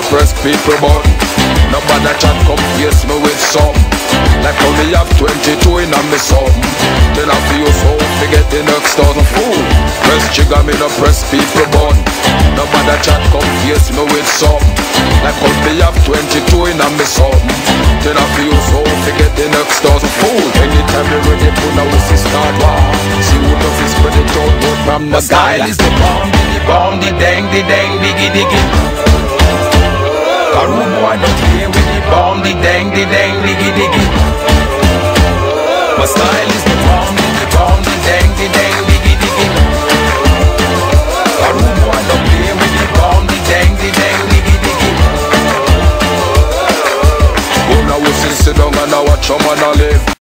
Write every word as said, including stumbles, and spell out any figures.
press people button. Nobody chat come face me with some. Like how me have twenty-two in a me something. Then I feel so to get the next thousand fool. Press trigger me no press people button. Nobody chat come face me with some. Like how me have twenty-two in a me something. Then I feel so to get the next thousand fool. Anytime you ready put a whistle start war. See who does this spread it out more from the style is the bomb, the bomb, the dang, the dang, diggy diggy. A rude boy don't play with the bomb, the dang, the dang, diggy diggy. My style is the bomb, the bomb, the dang, the dang, diggy diggy. A rude boy don't play with the bomb, the dang, the dang, diggy diggy. Go now we sit down and I watch a man a live.